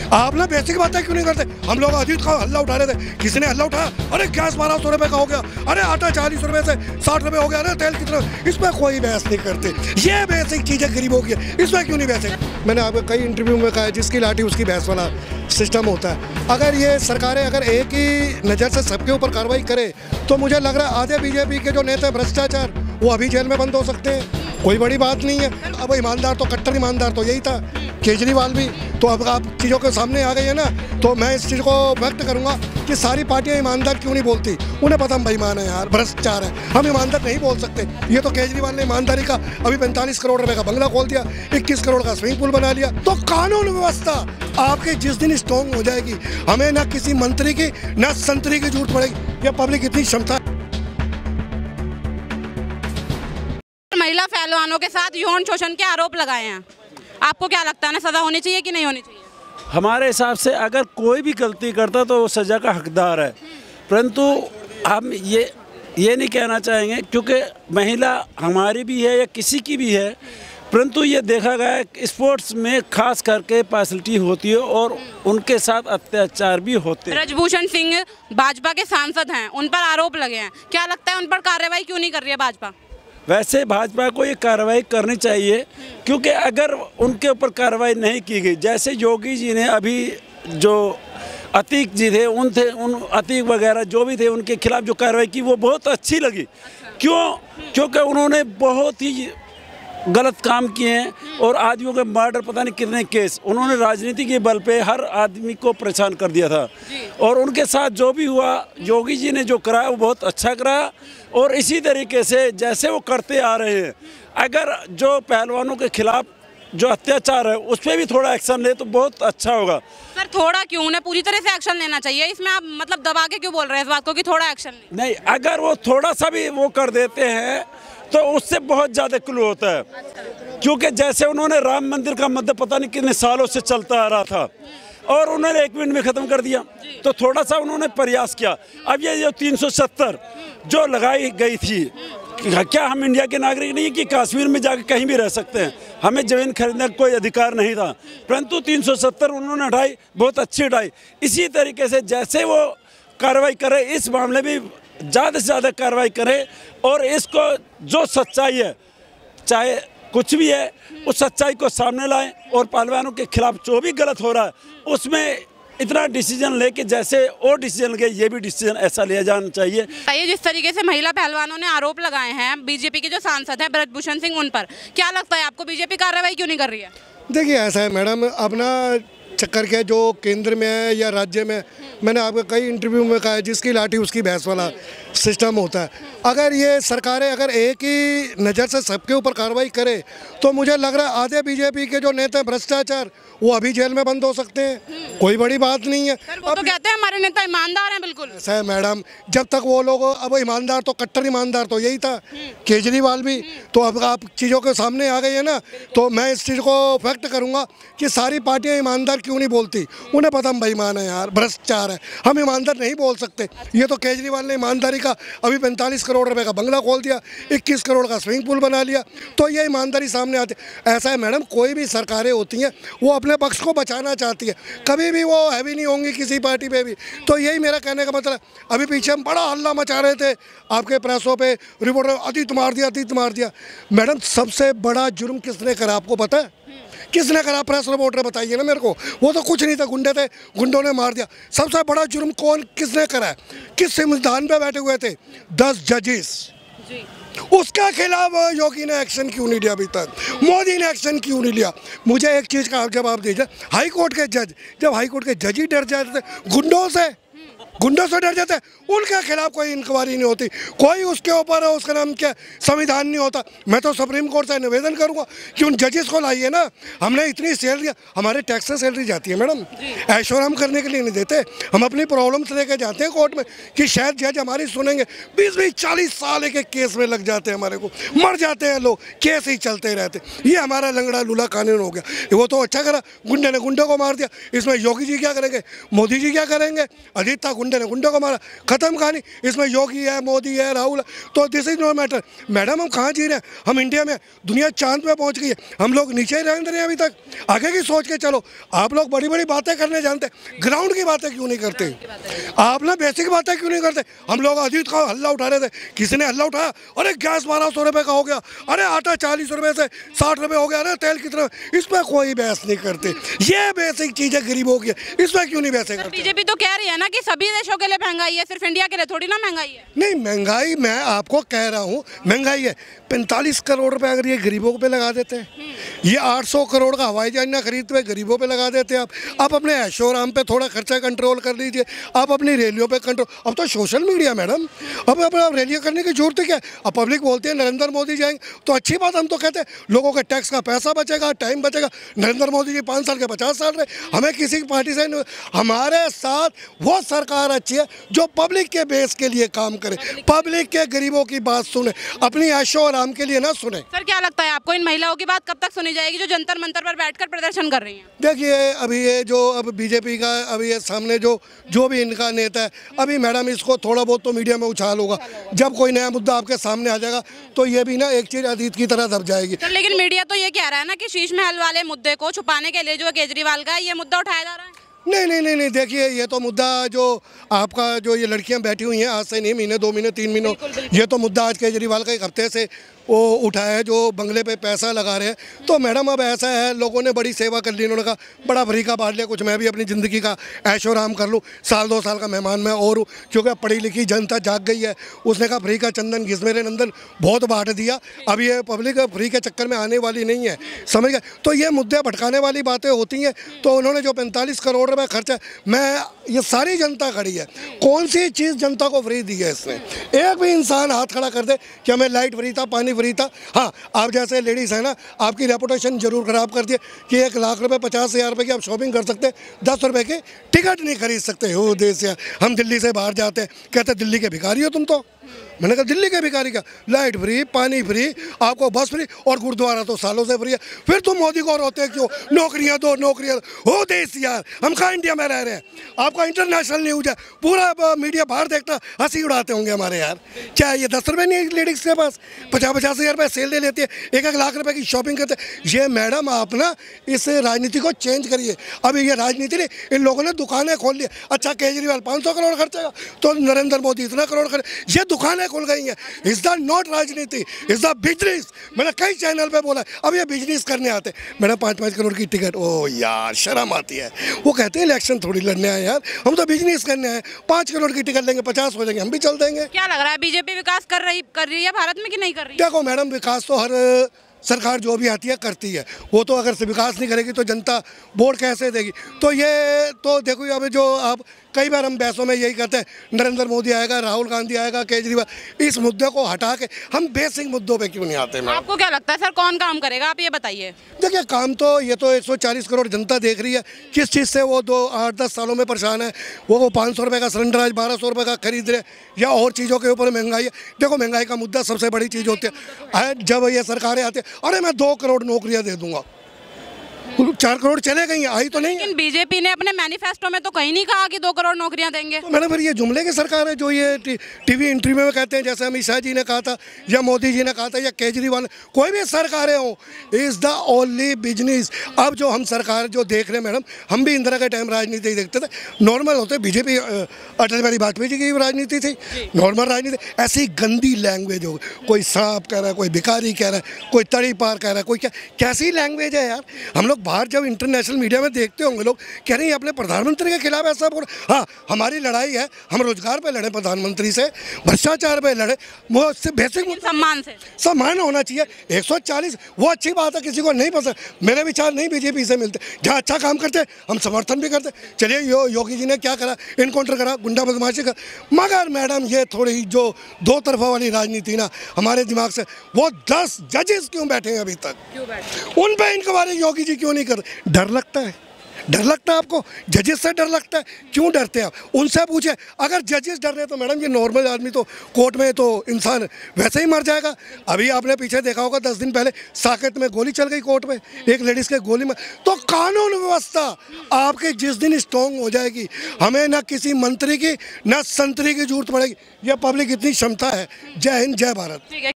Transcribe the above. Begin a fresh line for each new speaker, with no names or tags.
आप ना बेसिक बातें क्यों नहीं करते? हम लोग अजीत का हल्ला उठा रहे थे, किसी ने हल्ला उठाया, अरे गैस 1200 रुपए का हो गया, अरे आटा 40 रुपए से 60 रुपए हो गया, अरे तेल कितना, इसमें कोई बहस नहीं करते। ये बेसिक चीजें गरीबों की है, इसमें क्यों नहीं बहस? मैंने आपको कई इंटरव्यू में कहा है, जिसकी लाठी उसकी बहस वाला सिस्टम होता है। अगर ये सरकारें अगर एक ही नज़र से सबके ऊपर कार्रवाई करे तो मुझे लग रहा है आधे बीजेपी के जो नेता भ्रष्टाचार वो अभी जेल में बंद हो सकते हैं, कोई बड़ी बात नहीं है। अब ईमानदार तो कट्टर ईमानदार तो यही था, केजरीवाल भी। तो अब आप चीज़ों के सामने आ गई है ना, तो मैं इस चीज़ को व्यक्त करूंगा कि सारी पार्टियां ईमानदार क्यों नहीं बोलती। उन्हें पता हम बेईमान है यार, भ्रष्टाचार है, हम ईमानदार नहीं बोल सकते। ये तो केजरीवाल ने ईमानदारी का अभी 45 करोड़ रुपए का बंगला खोल दिया, 21 करोड़ का स्विमिंग पूल बना लिया। तो कानून व्यवस्था आपकी जिस दिन स्ट्रॉन्ग हो जाएगी, हमें ना किसी मंत्री की ना संतरी की जरूरत पड़ेगी। यह पब्लिक इतनी क्षमता।
महिला पहलवानों के साथ यौन शोषण के आरोप लगाए हैं, आपको क्या लगता है, सजा होनी चाहिए कि नहीं होनी चाहिए?
हमारे हिसाब से अगर कोई भी गलती करता तो वो सज़ा का हकदार है, परंतु हम ये नहीं कहना चाहेंगे क्योंकि महिला हमारी भी है या किसी की भी है, परंतु ये देखा गया है स्पोर्ट्स में खास करके फैसिलिटी होती है और उनके साथ अत्याचार भी होते हैं।
ब्रजभूषण सिंह भाजपा के सांसद हैं, उन पर आरोप लगे हैं, क्या लगता है उन पर कार्रवाई क्यों नहीं कर रही है भाजपा?
वैसे भाजपा को ये कार्रवाई करनी चाहिए, क्योंकि अगर उनके ऊपर कार्रवाई नहीं की गई, जैसे योगी जी ने अभी जो अतीक जी थे उन अतीक वगैरह जो भी थे उनके खिलाफ जो कार्रवाई की वो बहुत अच्छी लगी। क्योंकि उन्होंने बहुत ही गलत काम किए हैं और आदमियों के मर्डर पता नहीं कितने केस, उन्होंने राजनीति के बल पे हर आदमी को परेशान कर दिया था। और उनके साथ जो भी हुआ, योगी जी ने जो कराया वो बहुत अच्छा कराया। और इसी तरीके से जैसे वो करते आ रहे हैं, अगर जो पहलवानों के खिलाफ जो अत्याचार है उस पर भी थोड़ा एक्शन ले तो बहुत अच्छा होगा।
सर थोड़ा क्यों, उन्हें पूरी तरह से एक्शन लेना चाहिए, इसमें आप मतलब दबा के क्यों बोल रहे हैं इस बात को कि थोड़ा एक्शन
नहीं, अगर वो थोड़ा सा भी वो कर देते हैं तो उससे बहुत ज़्यादा क्लू होता है। क्योंकि जैसे उन्होंने राम मंदिर का मुद्दा पता नहीं कितने सालों से चलता आ रहा था और उन्होंने 1 मिनट में ख़त्म कर दिया, तो थोड़ा सा उन्होंने प्रयास किया। अब ये जो 370 जो लगाई गई थी, क्या हम इंडिया के नागरिक नहीं है कि कश्मीर में जाकर कहीं भी रह सकते हैं? हमें ज़मीन खरीदने का कोई अधिकार नहीं था, परंतु 370 उन्होंने हटाई, बहुत अच्छी हटाई। इसी तरीके से जैसे वो कार्रवाई करे इस मामले में ज़्यादा से ज़्यादा कार्रवाई करे और इसको जो सच्चाई है, चाहे कुछ भी है, उस सच्चाई को सामने लाएं और पहलवानों के खिलाफ जो भी गलत हो रहा है उसमें इतना डिसीजन लेके जैसे और डिसीजन ले, ये भी डिसीजन ऐसा लिया जाना चाहिए।
ये जिस तरीके से महिला पहलवानों ने आरोप लगाए हैं बीजेपी के जो सांसद हैं ब्रजभूषण सिंह, उन पर क्या लगता है आपको, बीजेपी कार्रवाई क्यों नहीं कर रही है?
देखिए ऐसा है मैडम, अपना चक्कर के जो केंद्र में है या राज्य में, मैंने आपको कई इंटरव्यू में कहा है, जिसकी लाठी उसकी भैंस वाला सिस्टम होता है। अगर ये सरकारें अगर एक ही नज़र से सबके ऊपर कार्रवाई करे तो मुझे लग रहा है आधे बीजेपी के जो नेता भ्रष्टाचार वो अभी जेल में बंद हो सकते हैं, कोई बड़ी बात नहीं है।
वो तो कहते हैं हमारे नेता ईमानदार हैं, बिल्कुल
ऐसा है मैडम, जब तक वो लोग, अब ईमानदार तो कट्टर ईमानदार तो यही था, केजरीवाल भी। तो अब आप चीज़ों के सामने आ गई है ना, तो मैं इस चीज़ को व्यक्त करूंगा कि सारी पार्टियां ईमानदार क्यों नहीं बोलती। उन्हें पता हम बेईमान है यार, भ्रष्टाचार है, हम ईमानदार नहीं बोल सकते। ये तो केजरीवाल ने ईमानदारी का अभी 45 करोड़ रुपए का बंगला खोल दिया, 21 करोड़ का स्विमिंग पूल बना लिया, तो ये ईमानदारी सामने आती है। ऐसा है मैडम, कोई भी सरकारें होती हैं वो अपने पक्ष को बचाना चाहती है, कभी भी वो हैवी नहीं होंगी किसी पार्टी पे भी। तो यही मेरा कहने का मतलब। अभी पीछे हम बड़ा हल्ला मचा रहे थे आपके प्रेसों पे, रिपोर्टर अतीत मार दिया, अतीत मार दिया। मैडम सबसे बड़ा जुर्म किसने करा आपको पता है? किसने करा? प्रेस रिपोर्टर बताइए ना मेरे को। वो तो कुछ नहीं था, गुंडे थे, गुंडों ने मार दिया। सबसे बड़ा जुर्म कौन किसने करा है? किस संविधान पे बैठे हुए थे 10 जजेस, उसके खिलाफ योगी ने एक्शन क्यों नहीं लिया अभी तक? मोदी ने एक्शन क्यों नहीं लिया? मुझे एक चीज़ का जवाब दीजिए, हाई कोर्ट के जज, जब हाई कोर्ट के जज ही डर जाते थे गुंडों से डर जाते, उनके खिलाफ कोई इंक्वायरी नहीं होती, कोई उसके ऊपर उसका नाम क्या संविधान नहीं होता। मैं तो सुप्रीम कोर्ट से निवेदन करूंगा कि उन जजेस को लाइए ना। हमने इतनी सैलरी, हमारे टैक्स से सैलरी जाती है मैडम, ऐश्वर्य हम करने के लिए नहीं देते। हम अपनी प्रॉब्लम्स लेके जाते हैं कोर्ट में कि शायद जज हमारी सुनेंगे। 20-40 साल एक केस में लग जाते हैं, हमारे को मर जाते हैं लोग, केस ही चलते रहते। ये हमारा लंगड़ा लूला कानून हो गया। वो तो अच्छा करा, गुंडे ने गुंडों को मार दिया। इसमें योगी जी क्या करेंगे, मोदी जी क्या करेंगे? अजीत था गुंडे ने गुंडे को मारा, खत्म कहानी। इसमें योगी है, मोदी है, राहुल है, तो this is no matter. Madam हम कहाँ जी रहे हैं? हम इंडिया में, दुनिया चांद पे पहुँच गई है, हम लोग नीचे ही रहने रहे हैं अभी तक। आगे की सोच के चलो। आप लोग बड़ी बड़ी बातें करने जानते, ग्राउंड की बातें क्यों नहीं करते? आप ना बेसिक बातें क्यों नहीं करते? हम लोग अजीत का हल्ला उठा रहे थे, किसी ने हल्ला उठाया, अरे गैस 1200 रुपये का हो गया, अरे आटा 40 रुपये से 60 रुपये हो गया, अरे तेल कितना। इस पर कोई बहस नहीं करते। ये बेसिक चीज़ें गरीबों की है, इस पर क्यों नहीं बहस करते?
बीजेपी तो कह रही है ना कि सभी देशों के लिए महंगाई है, सिर्फ इंडिया के लिए थोड़ी ना महंगाई है।
नहीं, महंगाई मैं आपको कह रहा हूँ महंगाई है। 45 करोड़ रुपए अगर ये गरीबों पे लगा देते हैं, ये 800 करोड़ का हवाई जहाज ना खरीदते हुए गरीबों पे लगा देते हैं। आप अपने ऐशो आराम पे थोड़ा खर्चा कंट्रोल कर लीजिए, आप अपनी रैलियों पे कंट्रोल। अब तो सोशल मीडिया मैडम, अब रैलियाँ करने की जरूरत क्या है? अब पब्लिक बोलती है नरेंद्र मोदी जाएंगे, तो अच्छी बात, हम तो कहते हैं लोगों के टैक्स का पैसा बचेगा, टाइम बचेगा। नरेंद्र मोदी जी 5 साल के 50 साल रहे, हमें किसी पार्टी से हमारे साथ वो सरकार अच्छी है जो पब्लिक के बेस के लिए काम करे, पब्लिक के गरीबों की बात सुने, अपनी ऐशो आराम के लिए ना सुने।
सर क्या लगता है आपको, इन महिलाओं की बात कब तक सुनी जाएगी जो जंतर मंतर पर बैठकर प्रदर्शन कर रही हैं?
देखिए, अभी ये जो अब बीजेपी का अभी ये सामने जो भी इनका नेता है, अभी मैडम इसको थोड़ा बहुत तो मीडिया में उछाल होगा। जब कोई नया मुद्दा आपके सामने आ जाएगा तो ये भी ना एक चीज अतीत की तरह दब जाएगी।
सर लेकिन मीडिया तो ये कह रहा है ना कि शीश महल वाले मुद्दे को छुपाने के लिए जो केजरीवाल का है, ये मुद्दा उठाया जा रहा है।
नहीं, देखिए, ये तो मुद्दा जो आपका जो ये लड़कियां बैठी हुई हैं, आज से नहीं, महीने 2 महीने 3 महीनों, ये तो मुद्दा आज केजरीवाल का एक हफ्ते से वो उठाया है, जो बंगले पे पैसा लगा रहे हैं। तो मैडम अब ऐसा है, लोगों ने बड़ी सेवा कर ली, उन्होंने कहा बड़ा फ्री का बांट लिया कुछ, मैं भी अपनी ज़िंदगी का ऐशो आराम कर लूँ, 1-2 साल का मेहमान मैं और हूँ, क्योंकि पढ़ी लिखी जनता जाग गई है। उसने कहा फ्री का चंदन घिस मेरे नंदन बहुत बांट दिया, अब ये पब्लिक फ्री के चक्कर में आने वाली नहीं है, समझ गए? तो ये मुद्दे भटकाने वाली बातें होती हैं। तो उन्होंने जो 45 करोड़ रुपये खर्चा, मैं ये सारी जनता खड़ी है, कौन सी चीज़ जनता को फ्री दी है इसने? एक भी इंसान हाथ खड़ा कर दे कि हमें लाइट फ्री था, पानी फ्री था। हाँ, आप जैसे लेडीज़ है ना, आपकी रेपुटेशन जरूर खराब कर दिए कि 1 लाख रुपए 50,000 रुपये की आप शॉपिंग कर सकते, 10 रुपये के टिकट नहीं खरीद सकते हो देश यार। हम दिल्ली से बाहर जाते हैं, कहते दिल्ली के भिखारी हो तुम तो। मैंने कहा दिल्ली के भिखारी का, लाइट फ्री, पानी फ्री, आपको बस फ्री, और गुरुद्वारा तो सालों से फ्री है। फिर तुम मोदी को रोते क्यों? नौकरियां दो, नौकरियां दो। हो देश यार, हम कहाँ इंडिया में रह रहे हैं? आपका इंटरनेशनल न्यूज़ है, पूरा मीडिया बाहर देखता, हंसी उड़ाते होंगे हमारे यार। क्या ये 10 रुपये नहीं लेडीज़ के पास? 50,000 रुपये सेल ले लेती है, 1-1 लाख रुपये की शॉपिंग करते हैं। ये मैडम आप ना इस राजनीति को चेंज करिए। अभी ये राजनीति नहीं, इन लोगों ने दुकानें खोल ली। अच्छा, केजरीवाल 500 करोड़ खर्चेगा तो नरेंद्र मोदी इतना करोड़ खर्च, ये दुकानें खुल गई हैं। इज द नॉट राजनीति, इज द बिजनेस। मैंने कई चैनल पे बोला, अब ये बिजनेस करने आते। मैंने 5-5 करोड़ की टिकट, ओ यार शर्म आती है। वो कहते हैं इलेक्शन थोड़ी लड़ने आए यार, हम तो बिजनेस करने आए। 5 करोड़ की टिकट लेंगे, 50 हो जाएंगे, हम भी चल देंगे।
क्या लग रहा है बीजेपी विकास कर रही है भारत में कि नहीं कर रही?
देखो मैडम, विकास तो हर सरकार जो भी आती है करती है। वो तो अगर से विकास नहीं करेगी तो जनता वोट कैसे देगी? तो ये तो देखो, अब जो आप कई बार हम बहसों में यही कहते हैं नरेंद्र मोदी आएगा, राहुल गांधी आएगा, केजरीवाल, इस मुद्दे को हटा के हम बेसिक मुद्दों पे क्यों नहीं आते? मैडम
आपको क्या लगता है सर, कौन काम करेगा, आप ये बताइए।
देखिए, काम तो ये तो 140 करोड़ जनता देख रही है। किस चीज़ से वो 8-10 सालों में परेशान है? वो 500 रुपये का सिलेंडर आज 1200 रुपये का खरीद रहे, या और चीज़ों के ऊपर महंगाई है। देखो, महंगाई का मुद्दा सबसे बड़ी चीज़ होती है। जब ये सरकारें आती है, अरे मैं 2 करोड़ नौकरियाँ दे दूंगा, 4 करोड़ चले गई, आई तो नहीं।
लेकिन बीजेपी ने अपने मैनिफेस्टो में तो कहीं नहीं कहा कि 2 करोड़ नौकरियां देंगे।
तो मैंने फिर ये जुमले की सरकार है जो ये टीवी इंटरव्यू में कहते हैं, जैसे अमित शाह जी ने कहा था, या मोदी जी ने कहा था, या केजरीवाल, कोई भी सरकारें हो, इज द ओनली बिजनेस। अब जो हम सरकार जो देख रहे हैं मैडम, हम भी इंदिरा के टाइम राजनीति देखते थे, नॉर्मल होते। बीजेपी अटल बिहारी वाजपेयी जी की राजनीति थी, नॉर्मल राजनीति। ऐसी गंदी लैंग्वेज हो, कोई सांप कह रहा है, कोई भिखारी कह रहा है, कोई तड़ी पार कह रहा है, कोई क्या, कैसी लैंग्वेज है यार? हम लोग बाहर जब इंटरनेशनल मीडिया में देखते होंगे, लोग कह रहे हैं अपने प्रधानमंत्री के खिलाफ ऐसा बोल। हाँ, हमारी लड़ाई है, हम रोजगार पे लड़े प्रधानमंत्री से, भ्रष्टाचार पे लड़े, वो बेसिक
सम्मान से
सम्मान होना चाहिए। 140 वो अच्छी बात है, किसी को नहीं पसंद, मेरे विचार नहीं बीजेपी से मिलते। जहाँ अच्छा काम करते हम समर्थन भी करते। चलिए, योगी जी ने क्या करा, इनकाउंटर करा, गुंडा बदमाशी कर। मगर मैडम, ये थोड़ी जो 2 तरफा वाली राजनीति ना हमारे दिमाग से, वो 10 जजेस क्यों बैठे हैं अभी तक?
क्यों बैठे?
उन पे इंक्वायरी योगी जी क्यों नहीं कर? डर लगता है, डर लगता है आपको? जजेस से डर लगता है? क्यों डरते हैं आप? उनसे पूछे। अगर जजेस डर रहे तो मैडम ये नॉर्मल आदमी तो कोर्ट में तो इंसान वैसे ही मर जाएगा। अभी आपने पीछे देखा होगा 10 दिन पहले साकेत में गोली चल गई कोर्ट में, एक लेडीज के गोली में। तो कानून व्यवस्था आपके जिस दिन स्ट्रॉन्ग हो जाएगी, हमें ना किसी मंत्री की ना संतरी की जरूरत पड़ेगी। यह पब्लिक इतनी क्षमता है। जय हिंद, जय भारत।
ठीक है।